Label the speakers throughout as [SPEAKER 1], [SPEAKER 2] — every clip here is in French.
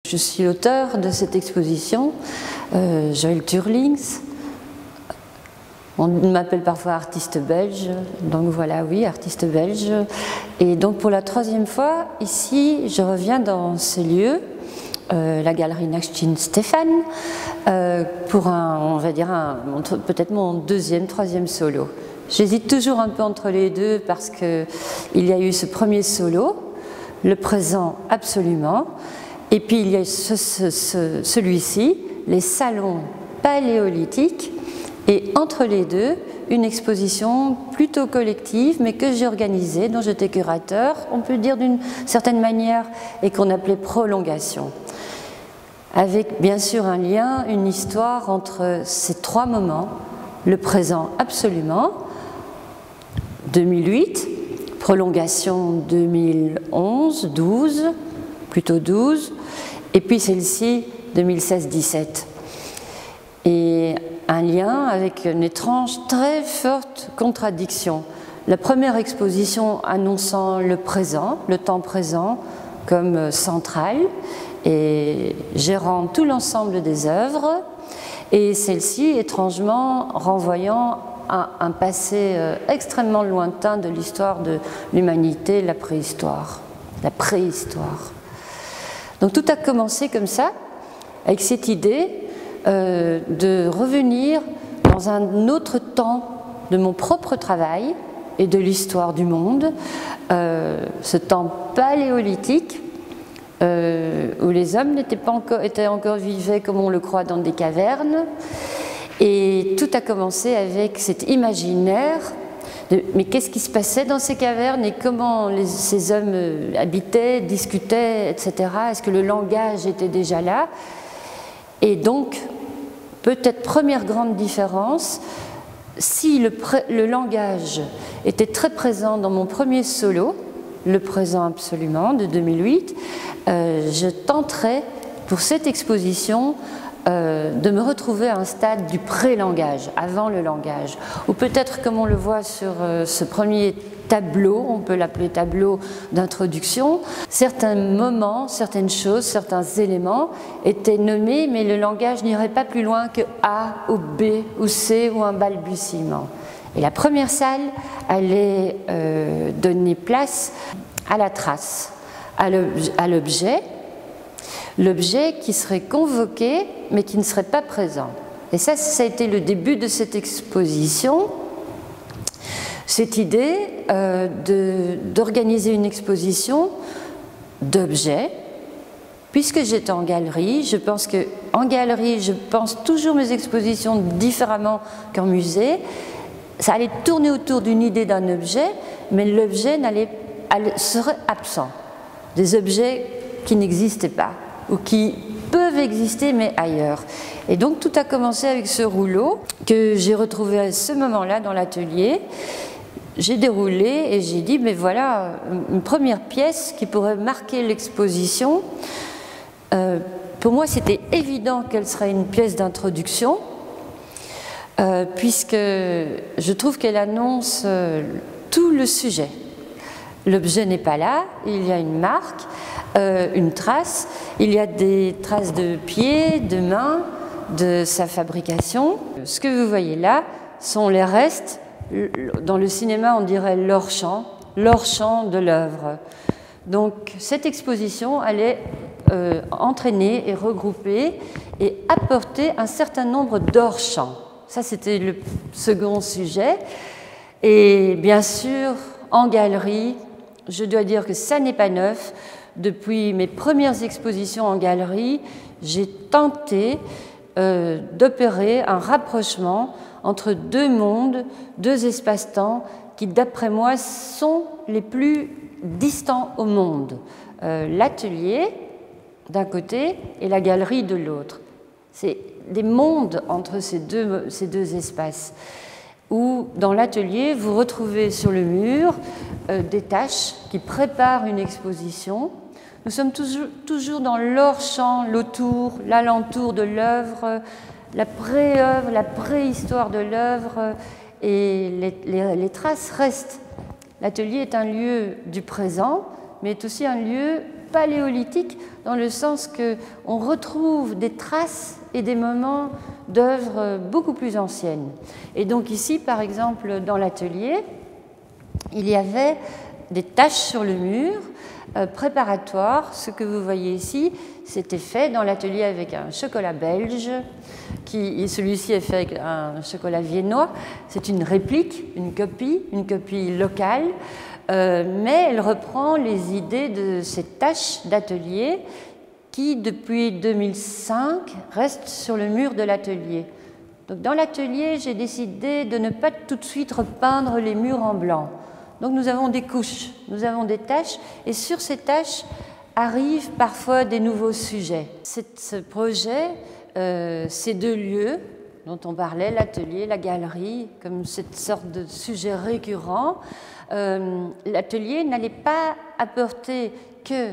[SPEAKER 1] Je suis l'auteur de cette exposition, Joël Turlings. On m'appelle parfois artiste belge, donc voilà, oui, artiste belge. Et donc pour la troisième fois, ici, je reviens dans ce lieu, la galerie Nachtschind Stefan, pour on va dire, peut-être mon deuxième, troisième solo. J'hésite toujours un peu entre les deux parce qu'il y a eu ce premier solo, le présent absolument, et puis il y a celui-ci, les salons paléolithiques, et entre les deux, une exposition plutôt collective, mais que j'ai organisée, dont j'étais curateur, on peut dire d'une certaine manière, et qu'on appelait prolongation. Avec bien sûr un lien, une histoire entre ces trois moments, le présent absolument, 2008, prolongation 2011, 12, plutôt 12, et puis celle-ci 2016-17. Et un lien avec une étrange, très forte contradiction. La première exposition annonçant le présent, le temps présent, comme central et gérant tout l'ensemble des œuvres, et celle-ci étrangement renvoyant à un passé extrêmement lointain de l'histoire de l'humanité, la préhistoire. La préhistoire. Donc tout a commencé comme ça, avec cette idée de revenir dans un autre temps de mon propre travail et de l'histoire du monde, ce temps paléolithique où les hommes étaient encore vivants comme on le croit dans des cavernes, et tout a commencé avec cet imaginaire de mais qu'est-ce qui se passait dans ces cavernes et comment ces hommes habitaient, discutaient, etc. Est-ce que le langage était déjà là? Et donc, peut-être première grande différence, si le langage était très présent dans mon premier solo, le présent absolument, de 2008, je tenterai pour cette exposition de me retrouver à un stade du pré-langage, avant le langage, ou peut-être comme on le voit sur ce premier tableau, on peut l'appeler tableau d'introduction, certains moments, certaines choses, certains éléments étaient nommés, mais le langage n'irait pas plus loin que A ou B ou C ou un balbutiement. Et la première salle allait donner place à la trace, à l'objet, l'objet qui serait convoqué mais qui ne serait pas présent. Et ça a été le début de cette exposition, cette idée d'organiser une exposition d'objets. Puisque j'étais en galerie, je pense qu'en galerie, je pense toujours mes expositions différemment qu'en musée. Ça allait tourner autour d'une idée d'un objet, mais l'objet serait absent. Des objets qui n'existaient pas ou qui peuvent exister mais ailleurs. Et donc tout a commencé avec ce rouleau que j'ai retrouvé à ce moment-là dans l'atelier. J'ai déroulé et j'ai dit mais voilà une première pièce qui pourrait marquer l'exposition. Pour moi c'était évident qu'elle serait une pièce d'introduction puisque je trouve qu'elle annonce tout le sujet. L'objet n'est pas là, il y a une marque, une trace, il y a des traces de pieds, de mains, de sa fabrication. Ce que vous voyez là sont les restes, dans le cinéma on dirait l'hors-champ de l'œuvre. Donc cette exposition allait entraîner et regrouper et apporter un certain nombre d'hors-champs. Ça c'était le second sujet. Et bien sûr, en galerie, je dois dire que ça n'est pas neuf. Depuis mes premières expositions en galerie, j'ai tenté d'opérer un rapprochement entre deux mondes, deux espaces-temps qui, d'après moi, sont les plus distants au monde. L'atelier d'un côté et la galerie de l'autre. C'est des mondes entre ces deux espaces. Où dans l'atelier, vous retrouvez sur le mur des taches qui préparent une exposition. Nous sommes toujours dans l'hors-champ, l'autour, l'alentour de l'œuvre, la pré-œuvre, la préhistoire de l'œuvre, et les traces restent. L'atelier est un lieu du présent, mais est aussi un lieu paléolithique dans le sens qu'on retrouve des traces et des moments d'œuvres beaucoup plus anciennes. Et donc ici, par exemple, dans l'atelier, il y avait des taches sur le mur préparatoires. Ce que vous voyez ici, c'était fait dans l'atelier avec un chocolat belge. Celui-ci est fait avec un chocolat viennois. C'est une réplique, une copie locale, mais elle reprend les idées de ces taches d'atelier qui, depuis 2005, restent sur le mur de l'atelier. Donc, dans l'atelier, j'ai décidé de ne pas tout de suite repeindre les murs en blanc. Donc nous avons des couches, nous avons des taches, et sur ces taches arrivent parfois des nouveaux sujets. Ce projet, ces deux lieux dont on parlait, l'atelier, la galerie, comme cette sorte de sujet récurrent, l'atelier n'allait pas apporter que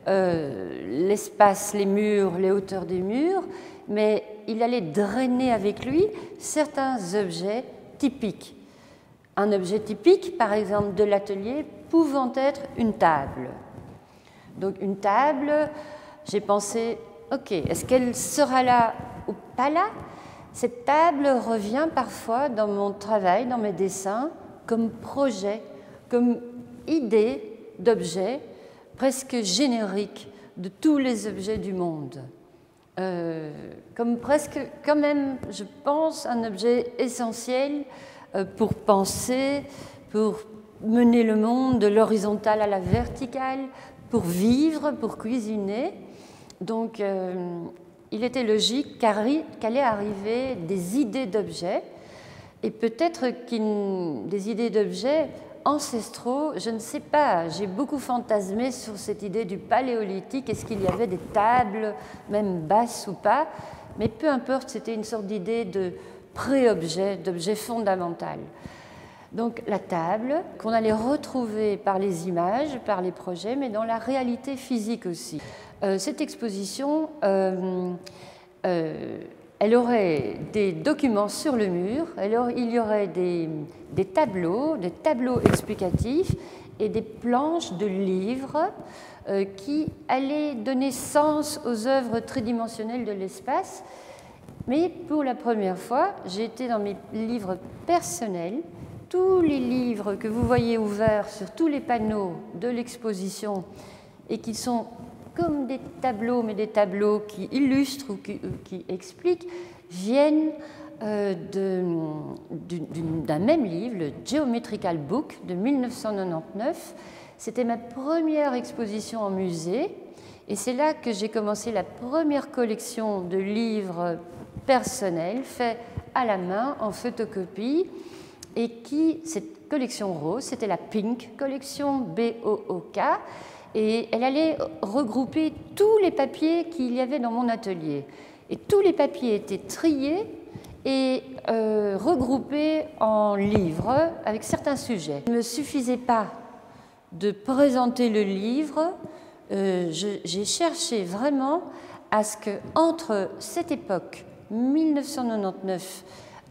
[SPEAKER 1] l'espace, les murs, les hauteurs des murs, mais il allait drainer avec lui certains objets typiques. Un objet typique, par exemple, de l'atelier, pouvant être une table. Donc une table, j'ai pensé, ok, est-ce qu'elle sera là ou pas là? Cette table revient parfois dans mon travail, dans mes dessins, comme projet, comme idée d'objet presque générique de tous les objets du monde. Comme presque, quand même, je pense, un objet essentiel pour penser, pour mener le monde de l'horizontale à la verticale, pour vivre, pour cuisiner. Donc, il était logique qu'allaient arriver des idées d'objets, et peut-être des idées d'objets ancestraux, je ne sais pas. J'ai beaucoup fantasmé sur cette idée du paléolithique. Est-ce qu'il y avait des tables, même basses ou pas? Mais peu importe, c'était une sorte d'idée de pré-objet, d'objet fondamental. Donc la table, qu'on allait retrouver par les images, par les projets, mais dans la réalité physique aussi. Cette exposition, elle aurait des documents sur le mur, il y aurait des tableaux explicatifs et des planches de livres qui allaient donner sens aux œuvres tridimensionnelles de l'espace. Mais pour la première fois, j'ai été dans mes livres personnels. Tous les livres que vous voyez ouverts sur tous les panneaux de l'exposition et qui sont comme des tableaux, mais des tableaux qui illustrent ou qui expliquent, viennent d'un même livre, le Geometrical Book de 1999. C'était ma première exposition en musée et c'est là que j'ai commencé la première collection de livres personnels faits à la main en photocopie et cette collection rose, c'était la Pink Collection, B-O-O-K, et elle allait regrouper tous les papiers qu'il y avait dans mon atelier. Et tous les papiers étaient triés et regroupés en livres avec certains sujets. Il ne me suffisait pas de présenter le livre, j'ai cherché vraiment à ce qu'entre cette époque, 1999,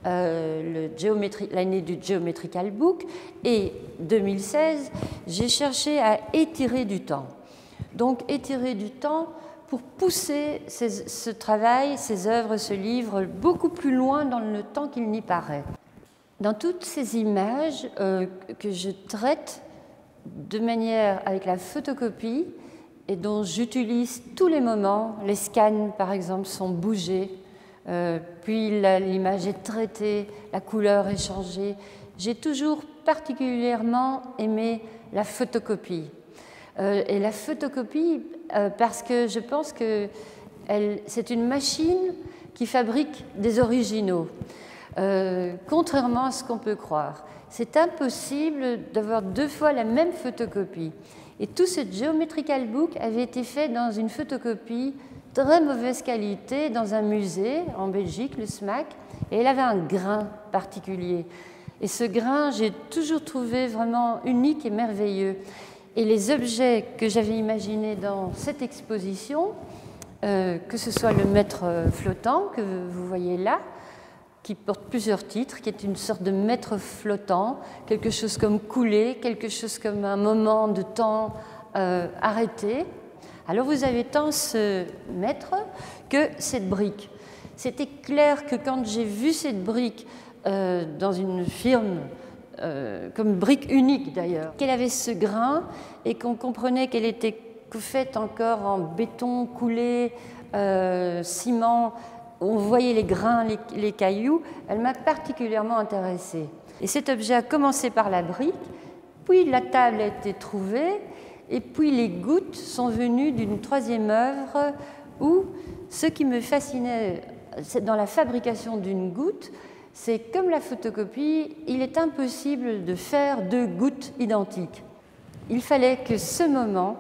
[SPEAKER 1] l'année du Geometrical Book, et 2016, j'ai cherché à étirer du temps. Donc étirer du temps pour pousser ce travail, ces œuvres, ce livre beaucoup plus loin dans le temps qu'il n'y paraît. Dans toutes ces images que je traite de manière avec la photocopie et dont j'utilise tous les moments, les scans par exemple sont bougés, puis l'image est traitée, la couleur est changée. J'ai toujours particulièrement aimé la photocopie. Et la photocopie, parce que je pense que c'est une machine qui fabrique des originaux, contrairement à ce qu'on peut croire. C'est impossible d'avoir deux fois la même photocopie. Et tout ce Geometrical Book avait été fait dans une photocopie très mauvaise qualité dans un musée en Belgique, le SMAC, et elle avait un grain particulier. Et ce grain, j'ai toujours trouvé vraiment unique et merveilleux. Et les objets que j'avais imaginés dans cette exposition, que ce soit le maître flottant que vous voyez là, qui porte plusieurs titres, qui est une sorte de maître flottant, quelque chose comme coulé, quelque chose comme un moment de temps arrêté, Alors vous avez tant ce mètre que cette brique. C'était clair que quand j'ai vu cette brique dans une firme, comme brique unique d'ailleurs, qu'elle avait ce grain et qu'on comprenait qu'elle était faite encore en béton coulé, ciment, on voyait les grains, les cailloux, elle m'a particulièrement intéressée. Et cet objet a commencé par la brique, puis la table a été trouvée, et puis les gouttes sont venues d'une troisième œuvre où ce qui me fascinait dans la fabrication d'une goutte, c'est comme la photocopie, il est impossible de faire deux gouttes identiques. Il fallait que ce moment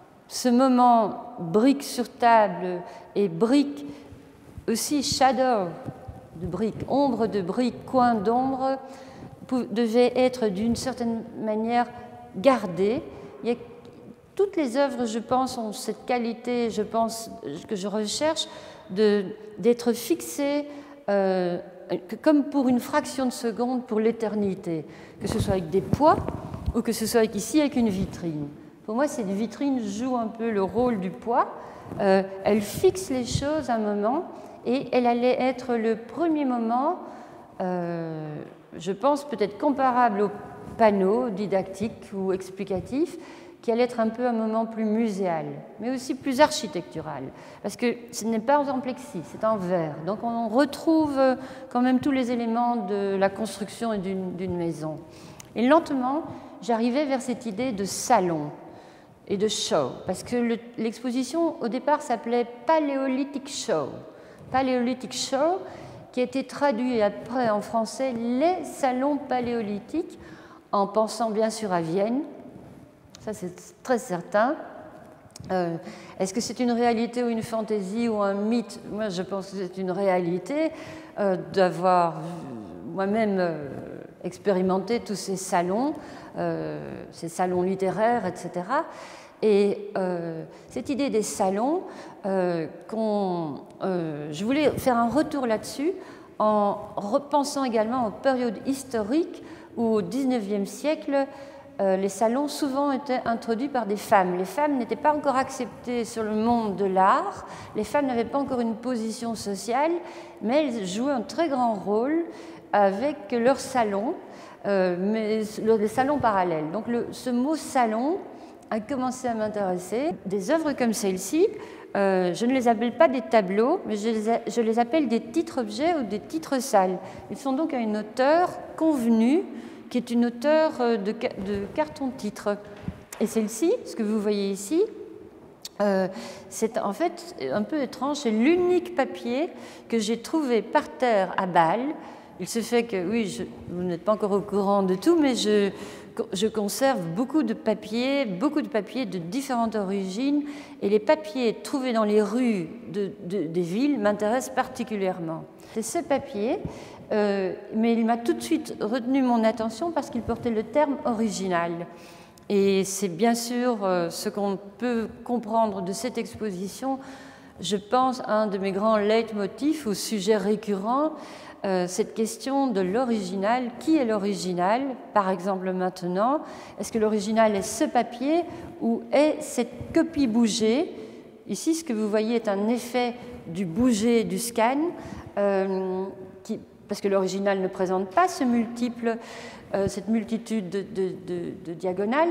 [SPEAKER 1] brique sur table et brique aussi shadow de brique, ombre de brique, coin d'ombre, devait être d'une certaine manière gardé. Toutes les œuvres, je pense, ont cette qualité, je pense, que je recherche, d'être fixées comme pour une fraction de seconde pour l'éternité, que ce soit avec des poids ou que ce soit ici avec une vitrine. Pour moi, cette vitrine joue un peu le rôle du poids. Elle fixe les choses à un moment et elle allait être le premier moment, je pense peut-être comparable au panneau didactique ou explicatif, qui allait être un peu un moment plus muséal, mais aussi plus architectural, parce que ce n'est pas en plexi, c'est en verre. Donc on retrouve quand même tous les éléments de la construction d'une maison. Et lentement, j'arrivais vers cette idée de salon et de show, parce que l'exposition au départ s'appelait Paléolithic Show. Paléolithic Show, qui a été traduit après en français les salons paléolithiques, en pensant bien sûr à Vienne. Ça, c'est très certain. Est-ce que c'est une réalité ou une fantaisie ou un mythe? Moi, je pense que c'est une réalité d'avoir moi-même expérimenté tous ces salons littéraires, etc. Et cette idée des salons, je voulais faire un retour là-dessus en repensant également aux périodes historiques où, au XIXe siècle, les salons souvent étaient introduits par des femmes. Les femmes n'étaient pas encore acceptées sur le monde de l'art, les femmes n'avaient pas encore une position sociale, mais elles jouaient un très grand rôle avec leurs salons, mais les salons parallèles. Donc ce mot salon a commencé à m'intéresser. Des œuvres comme celle-ci, je ne les appelle pas des tableaux, mais je les appelle des titres-objets ou des titres-salles. Ils sont donc à une hauteur convenue, qui est une hauteur de carton-titre. Et celle-ci, ce que vous voyez ici, c'est en fait un peu étrange, c'est l'unique papier que j'ai trouvé par terre à Bâle. Il se fait que, oui, vous n'êtes pas encore au courant de tout, mais je conserve beaucoup de papiers de différentes origines, et les papiers trouvés dans les rues des villes m'intéressent particulièrement. C'est ce papier, mais il m'a tout de suite retenu mon attention parce qu'il portait le terme original. Et c'est bien sûr ce qu'on peut comprendre de cette exposition. Je pense à un de mes grands leitmotifs ou sujets récurrents, cette question de l'original. Qui est l'original? Par exemple maintenant, est-ce que l'original est ce papier ou est cette copie bougée? Ici, ce que vous voyez est un effet du bouger du scan, parce que l'original ne présente pas cette multitude de diagonales.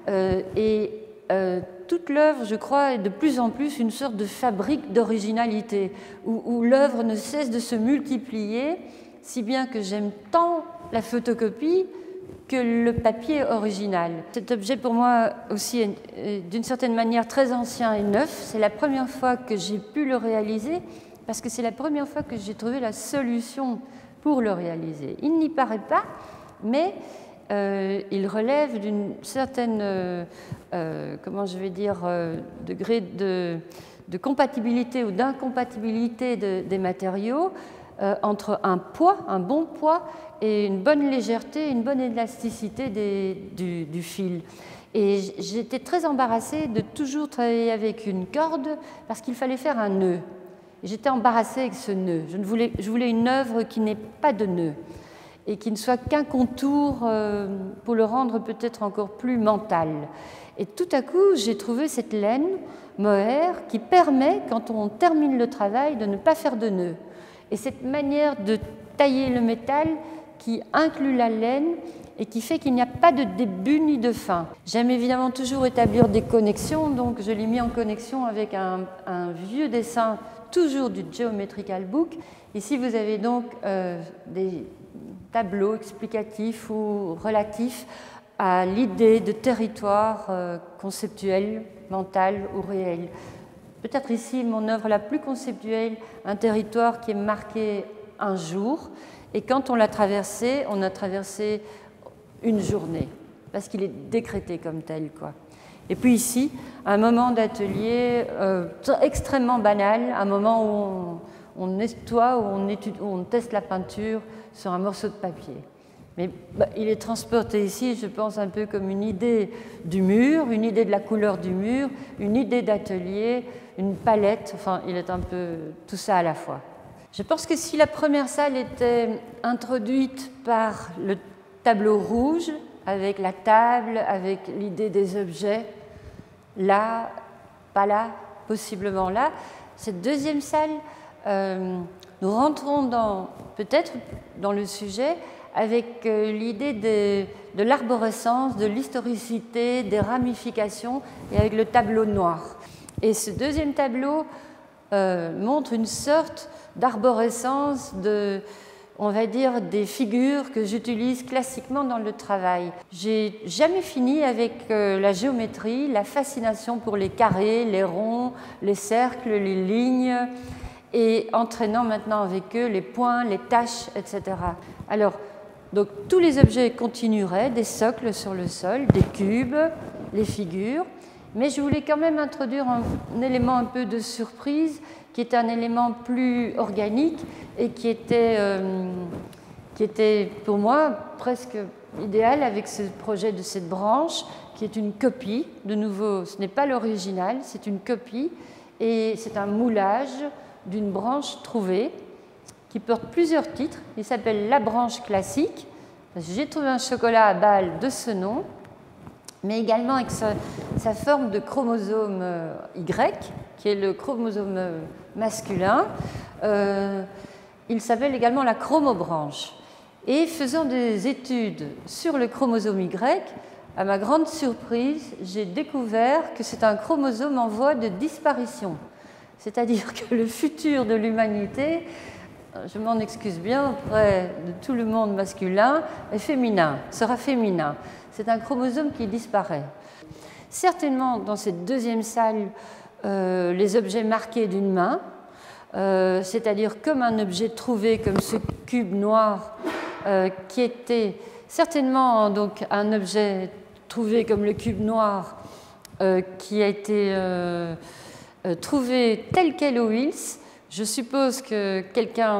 [SPEAKER 1] Toute l'œuvre, je crois, est de plus en plus une sorte de fabrique d'originalité, où l'œuvre ne cesse de se multiplier, si bien que j'aime tant la photocopie que le papier original. Cet objet, pour moi, aussi, est d'une certaine manière très ancien et neuf. C'est la première fois que j'ai pu le réaliser, parce que c'est la première fois que j'ai trouvé la solution pour le réaliser. Il n'y paraît pas, mais il relève d'une certaine, degré de compatibilité ou d'incompatibilité des matériaux entre un poids, un bon poids, et une bonne légèreté, une bonne élasticité du fil. Et j'étais très embarrassée de toujours travailler avec une corde parce qu'il fallait faire un nœud. J'étais embarrassée avec ce nœud. Je voulais une œuvre qui n'ait pas de nœud. et qui ne soit qu'un contour pour le rendre peut-être encore plus mental. Et tout à coup, j'ai trouvé cette laine mohair qui permet, quand on termine le travail, de ne pas faire de nœuds. Et cette manière de tailler le métal qui inclut la laine et qui fait qu'il n'y a pas de début ni de fin. J'aime évidemment toujours établir des connexions, donc je l'ai mis en connexion avec un vieux dessin, toujours du Geometrical Book. Ici, vous avez donc des tableaux explicatifs ou relatifs à l'idée de territoire conceptuel, mental ou réel. Peut-être ici mon œuvre la plus conceptuelle, un territoire qui est marqué un jour, et quand on l'a traversé, on a traversé une journée, parce qu'il est décrété comme tel, quoi. Et puis ici, un moment d'atelier extrêmement banal, un moment où on nettoie, où on teste la peinture sur un morceau de papier. Mais il est transporté ici, je pense, un peu comme une idée du mur, une idée de la couleur du mur, une idée d'atelier, une palette, enfin, il est un peu tout ça à la fois. Je pense que si la première salle était introduite par le tableau rouge, avec la table, avec l'idée des objets, là, pas là, possiblement là, cette deuxième salle, nous rentrons peut-être dans le sujet avec l'idée de l'arborescence, de l'historicité, des ramifications, et avec le tableau noir. Et ce deuxième tableau montre une sorte d'arborescence, on va dire, des figures que j'utilise classiquement dans le travail. J'ai jamais fini avec la géométrie, la fascination pour les carrés, les ronds, les cercles, les lignes, et entraînant maintenant avec eux les points, les taches, etc. Alors, donc tous les objets continueraient, des socles sur le sol, des cubes, les figures, mais je voulais quand même introduire un élément un peu de surprise qui est un élément plus organique et qui était pour moi presque idéal avec ce projet de cette branche qui est une copie. De nouveau, ce n'est pas l'original, c'est une copie et c'est un moulage d'une branche trouvée qui porte plusieurs titres. Il s'appelle La branche classique. J'ai trouvé un chocolat à balles de ce nom, mais également avec sa forme de chromosome Y, qui est le chromosome masculin. Il s'appelle également la chromobranche. Et faisant des études sur le chromosome Y, à ma grande surprise, j'ai découvert que c'est un chromosome en voie de disparition. C'est-à-dire que le futur de l'humanité, je m'en excuse bien auprès de tout le monde masculin, est féminin, sera féminin. C'est un chromosome qui disparaît. Certainement, dans cette deuxième salle, les objets marqués d'une main, c'est-à-dire comme un objet trouvé, comme ce cube noir, qui était certainement donc un objet trouvé comme le cube noir, qui a été trouvé tel quel au Wills. Je suppose que quelqu'un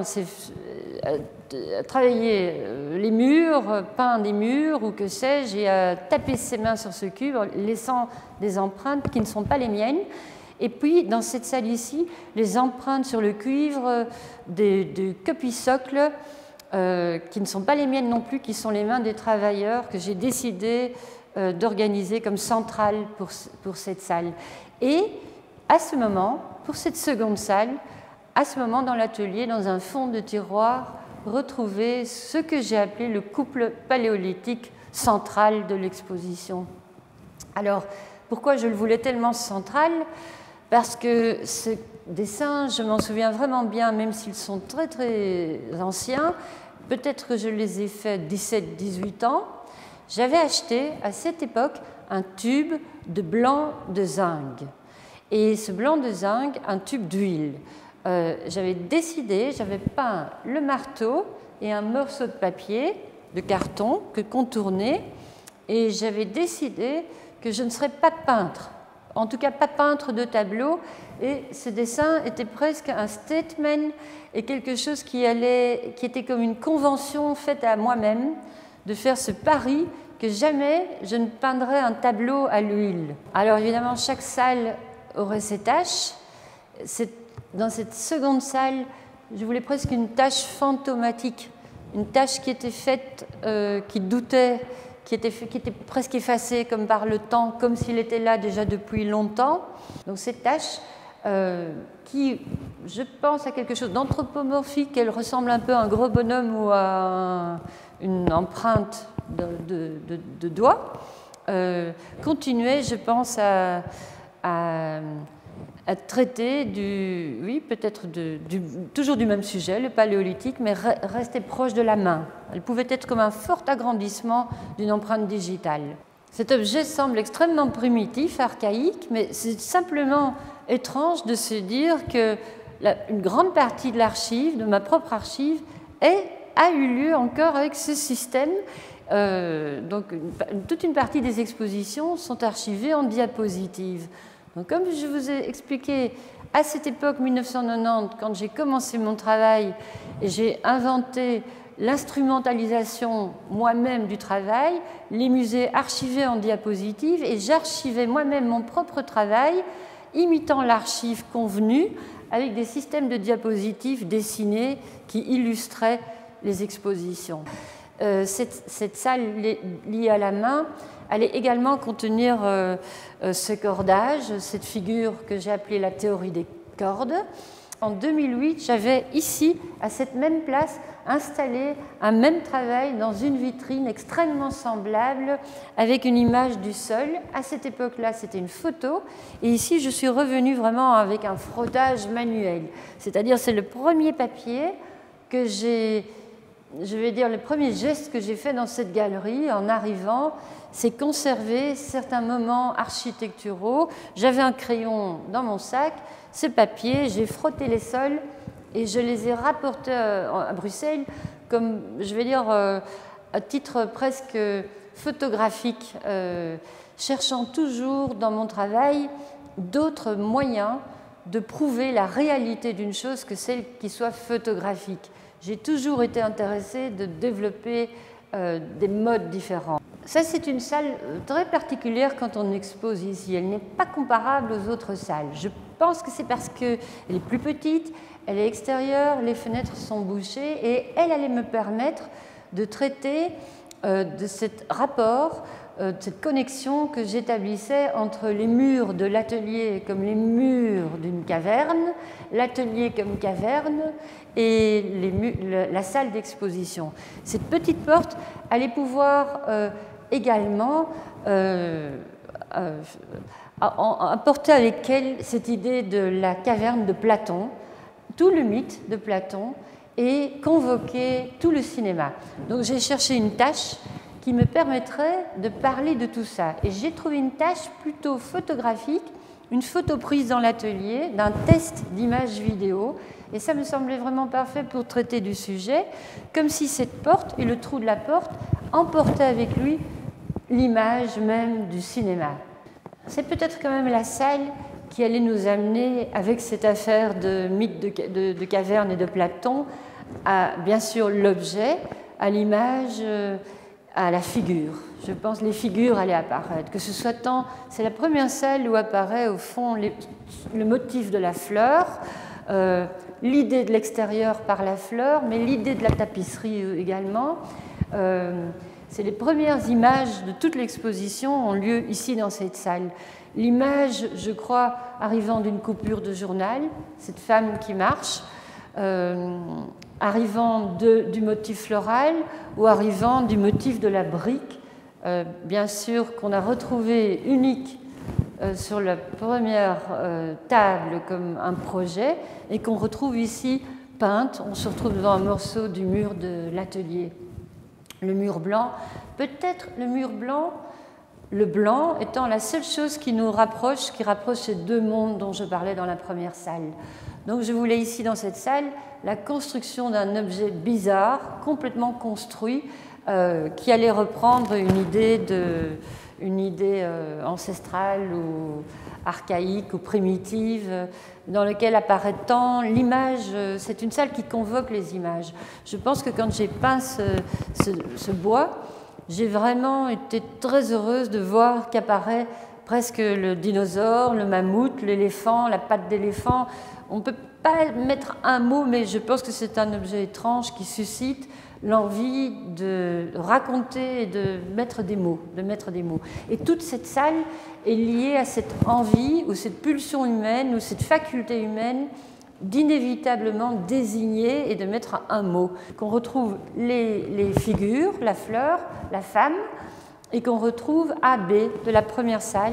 [SPEAKER 1] a travaillé les murs, peint des murs ou que sais-je, et a tapé ses mains sur ce cube, laissant des empreintes qui ne sont pas les miennes. Et puis, dans cette salle ici, les empreintes sur le cuivre des copies-socles qui ne sont pas les miennes non plus, qui sont les mains des travailleurs que j'ai décidé d'organiser comme centrale pour cette salle. Et à ce moment, pour cette seconde salle, à ce moment dans l'atelier, dans un fond de tiroir, retrouver ce que j'ai appelé le couple paléolithique central de l'exposition. Alors, pourquoi je le voulais tellement central? Parce que ces dessins, je m'en souviens vraiment bien, même s'ils sont très très anciens, peut-être que je les ai faits 17-18 ans, j'avais acheté à cette époque un tube de blanc de zinc. Et ce blanc de zinc, un tube d'huile. J'avais décidé, j'avais peint le marteau et un morceau de papier, de carton, que contourné, et j'avais décidé que je ne serais pas peintre, en tout cas pas peintre de tableau, et ce dessin était presque un statement et quelque chose qui était comme une convention faite à moi-même, de faire ce pari que jamais je ne peindrais un tableau à l'huile. Alors évidemment, chaque salle aurait ses tâches. Dans cette seconde salle, je voulais presque une tâche fantomatique une tache qui était faite, qui doutait, qui était presque effacée comme par le temps, comme s'il était là déjà depuis longtemps. Donc cette tache qui, je pense à quelque chose d'anthropomorphique, elle ressemble un peu à un gros bonhomme ou à une empreinte de doigt, continuait, je pense, à traiter peut-être toujours du même sujet, le paléolithique, mais rester proche de la main. Elle pouvait être comme un fort agrandissement d'une empreinte digitale. Cet objet semble extrêmement primitif, archaïque, mais c'est simplement étrange de se dire que une grande partie de l'archive, de ma propre archive, a eu lieu encore avec ce système. Donc toute une partie des expositions sont archivées en diapositives. Donc, comme je vous ai expliqué, à cette époque 1990, quand j'ai commencé mon travail, j'ai inventé l'instrumentalisation moi-même du travail, les musées archivaient en diapositives et j'archivais moi-même mon propre travail, imitant l'archive convenue avec des systèmes de diapositives dessinés qui illustraient les expositions. Cette salle liée à la main allait également contenir ce cordage, cette figure que j'ai appelée la théorie des cordes. En 2008, j'avais ici, à cette même place, installé un même travail dans une vitrine extrêmement semblable avec une image du sol. À cette époque-là, c'était une photo. Et ici, je suis revenue vraiment avec un frottage manuel. C'est-à-dire, c'est le premier papier que j'ai... Je vais dire, le premier geste que j'ai fait dans cette galerie en arrivant, c'est conserver certains moments architecturaux. J'avais un crayon dans mon sac, ce papier, j'ai frotté les sols et je les ai rapportés à Bruxelles comme, je vais dire, à titre presque photographique, cherchant toujours dans mon travail d'autres moyens de prouver la réalité d'une chose que celle qui soit photographique. J'ai toujours été intéressée de développer des modes différents. Ça, c'est une salle très particulière quand on expose ici. Elle n'est pas comparable aux autres salles. Je pense que c'est parce qu'elle est plus petite, elle est extérieure, les fenêtres sont bouchées et elle allait me permettre de traiter de ce rapport, de cette connexion que j'établissais entre les murs de l'atelier comme les murs d'une caverne, l'atelier comme caverne et la salle d'exposition. Cette petite porte allait pouvoir également apporter avec elle cette idée de la caverne de Platon, tout le mythe de Platon, et convoquer tout le cinéma. Donc j'ai cherché une tâche qui me permettrait de parler de tout ça. Et j'ai trouvé une tâche plutôt photographique, une photo prise dans l'atelier, d'un test d'image vidéo. Et ça me semblait vraiment parfait pour traiter du sujet, comme si cette porte et le trou de la porte emportaient avec lui l'image même du cinéma. C'est peut-être quand même la salle qui allait nous amener, avec cette affaire de mythe de caverne et de Platon, à bien sûr l'objet, à l'image, à la figure. Je pense que les figures allaient apparaître. Que ce soit tant, c'est la première salle où apparaît au fond le motif de la fleur, l'idée de l'extérieur par la fleur, mais l'idée de la tapisserie également. C'est les premières images de toute l'exposition ont lieu ici dans cette salle. L'image, je crois, arrivant d'une coupure de journal, cette femme qui marche, arrivant du motif floral ou arrivant du motif de la brique, bien sûr qu'on a retrouvé unique sur la première table comme un projet et qu'on retrouve ici peinte. On se retrouve devant un morceau du mur de l'atelier. Le mur blanc, peut-être le mur blanc, le blanc étant la seule chose qui nous rapproche, qui rapproche ces deux mondes dont je parlais dans la première salle. Donc je voulais ici dans cette salle la construction d'un objet bizarre, complètement construit, qui allait reprendre une idée ancestrale ou archaïque ou primitive, dans laquelle apparaît tant l'image. C'est une salle qui convoque les images. Je pense que quand j'ai peint ce bois, j'ai vraiment été très heureuse de voir qu'apparaît presque le dinosaure, le mammouth, l'éléphant, la patte d'éléphant. On ne peut pas mettre un mot, mais je pense que c'est un objet étrange qui suscite l'envie de raconter et de mettre des mots, Et toute cette salle est liée à cette envie ou cette pulsion humaine ou cette faculté humaine d'inévitablement désigner et de mettre un mot. Qu'on retrouve les figures, la fleur, la femme, et qu'on retrouve AB de la première salle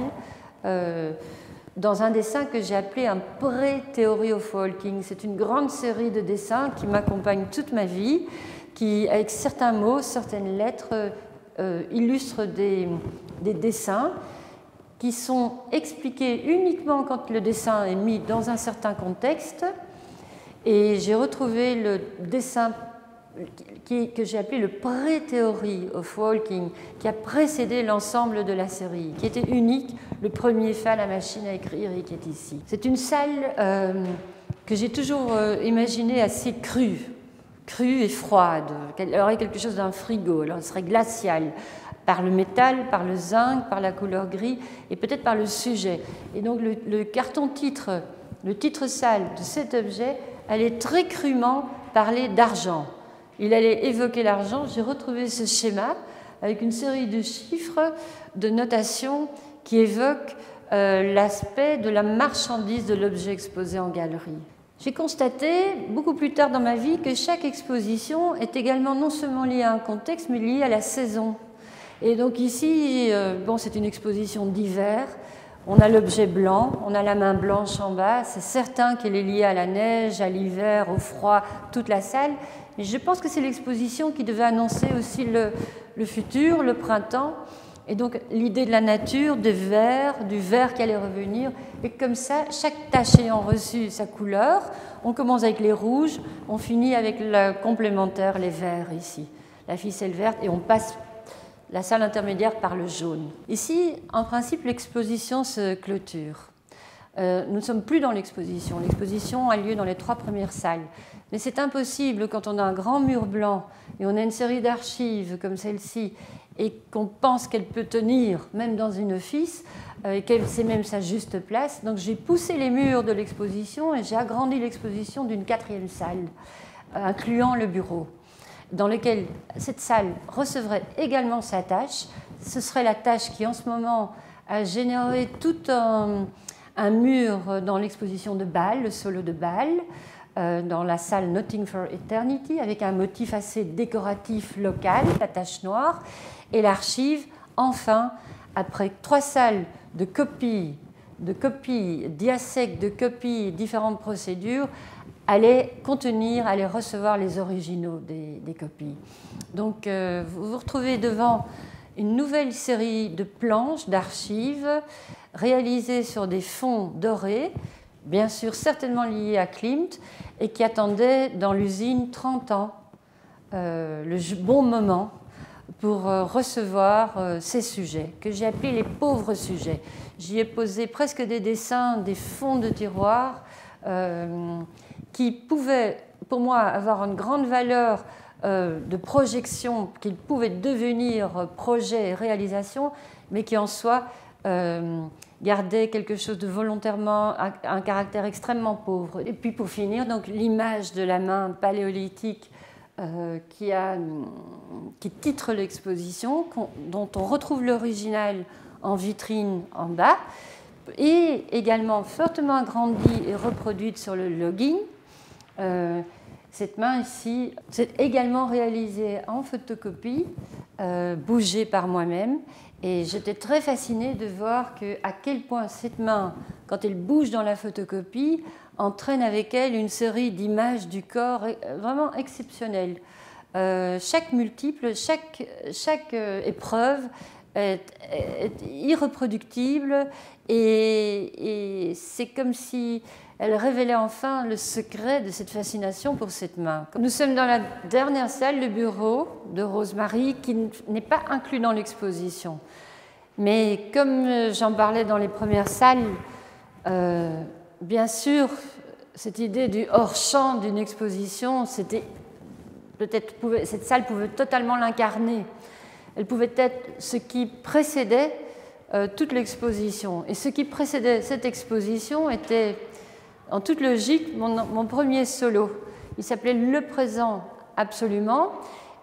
[SPEAKER 1] dans un dessin que j'ai appelé un pré-Theory of Walking. C'est une grande série de dessins qui m'accompagne toute ma vie, qui, avec certains mots, certaines lettres, illustrent des dessins qui sont expliqués uniquement quand le dessin est mis dans un certain contexte. Et j'ai retrouvé le dessin que j'ai appelé le pré-Theory of Walking, qui a précédé l'ensemble de la série, qui était unique, le premier fait à la machine à écrire et qui est ici. C'est une salle que j'ai toujours imaginée assez crue et froide. Elle aurait quelque chose d'un frigo, alors elle serait glaciale, par le métal, par le zinc, par la couleur gris et peut-être par le sujet. Et donc le carton-titre, le titre salle de cet objet allait très crûment parler d'argent. Il allait évoquer l'argent. J'ai retrouvé ce schéma avec une série de chiffres, de notations qui évoquent l'aspect de la marchandise de l'objet exposé en galerie. J'ai constaté, beaucoup plus tard dans ma vie, que chaque exposition est également non seulement liée à un contexte, mais liée à la saison. Et donc ici, c'est une exposition d'hiver. On a l'objet blanc, on a la main blanche en bas. C'est certain qu'elle est liée à la neige, à l'hiver, au froid, toute la salle. Mais je pense que c'est l'exposition qui devait annoncer aussi le futur, le printemps. Et donc l'idée de la nature, du vert qui allait revenir. Et comme ça, chaque tache ayant reçu sa couleur, on commence avec les rouges, on finit avec le complémentaire, les verts ici. La ficelle verte, et on passe la salle intermédiaire par le jaune. Ici, en principe, l'exposition se clôture. Nous ne sommes plus dans l'exposition. L'exposition a lieu dans les 3 premières salles. Mais c'est impossible quand on a un grand mur blanc et on a une série d'archives comme celle-ci et qu'on pense qu'elle peut tenir même dans une office et qu'elle c'est même sa juste place. Donc j'ai poussé les murs de l'exposition et j'ai agrandi l'exposition d'une 4e salle, incluant le bureau, dans lequel cette salle recevrait également sa tâche. Ce serait la tâche qui, en ce moment, a généré tout un mur dans l'exposition de Bâle, le solo de Bâle, dans la salle Nothing for Eternity, avec un motif assez décoratif local, la tache noire, et l'archive, enfin, après 3 salles de copies, diasèques de copies, différentes procédures, allait recevoir les originaux des copies. Donc vous vous retrouvez devant une nouvelle série de planches, d'archives, réalisées sur des fonds dorés, bien sûr certainement liés à Klimt, et qui attendaient dans l'usine 30 ans, le bon moment pour recevoir ces sujets, que j'ai appelés les pauvres sujets. J'y ai posé presque des dessins, des fonds de tiroirs, qui pouvaient, pour moi, avoir une grande valeur de projection, qu'ils pouvaient devenir projet et réalisation, mais qui en soi gardaient quelque chose de volontairement, un caractère extrêmement pauvre. Et puis pour finir, donc l'image de la main paléolithique qui titre l'exposition, dont on retrouve l'original en vitrine en bas, et également fortement agrandie et reproduite sur le login. Cette main ici, c'est également réalisée en photocopie, bougée par moi-même, et j'étais très fascinée de voir à quel point cette main, quand elle bouge dans la photocopie, entraîne avec elle une série d'images du corps vraiment exceptionnelles. Chaque multiple, chaque épreuve est irreproductible, et c'est comme si elle révélait enfin le secret de cette fascination pour cette main. Nous sommes dans la dernière salle, le bureau de Rose-Marie, qui n'est pas inclus dans l'exposition. Mais comme j'en parlais dans les premières salles, bien sûr, cette idée du hors-champ d'une exposition, cette salle pouvait totalement l'incarner. Elle pouvait être ce qui précédait toute l'exposition. Et ce qui précédait cette exposition était, en toute logique, mon premier solo. Il s'appelait Le présent absolument.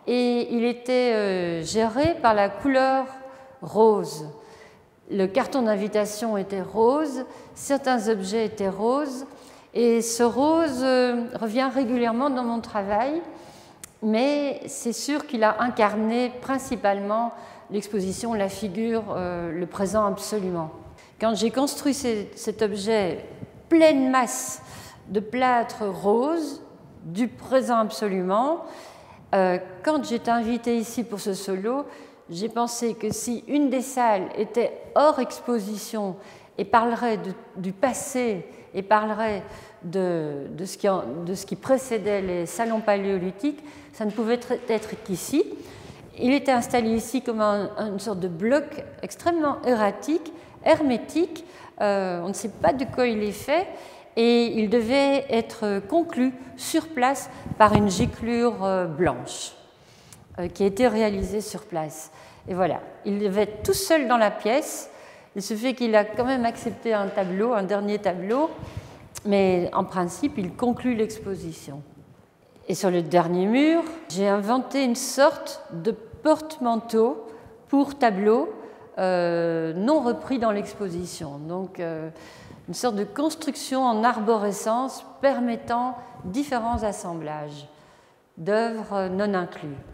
[SPEAKER 1] et il était géré par la couleur rose. Le carton d'invitation était rose, certains objets étaient roses, et ce rose revient régulièrement dans mon travail, mais c'est sûr qu'il a incarné principalement l'exposition, la figure, le présent absolument. Quand j'ai construit cet objet pleine masse de plâtre rose, du présent absolument, quand j'étais invitée ici pour ce solo, j'ai pensé que si une des salles était hors exposition et parlerait du passé et parlerait de ce qui précédait les salons paléolithiques, ça ne pouvait être qu'ici. Il était installé ici comme une sorte de bloc extrêmement erratique, hermétique, on ne sait pas de quoi il est fait, et il devait être conclu sur place par une giclure blanche qui a été réalisée sur place. Et voilà, il devait être tout seul dans la pièce. Il se fait qu'il a quand même accepté un tableau, un dernier tableau, mais en principe, il conclut l'exposition. Et sur le dernier mur, j'ai inventé une sorte de porte-manteau pour tableau non repris dans l'exposition. Donc, une sorte de construction en arborescence permettant différents assemblages d'œuvres non inclus.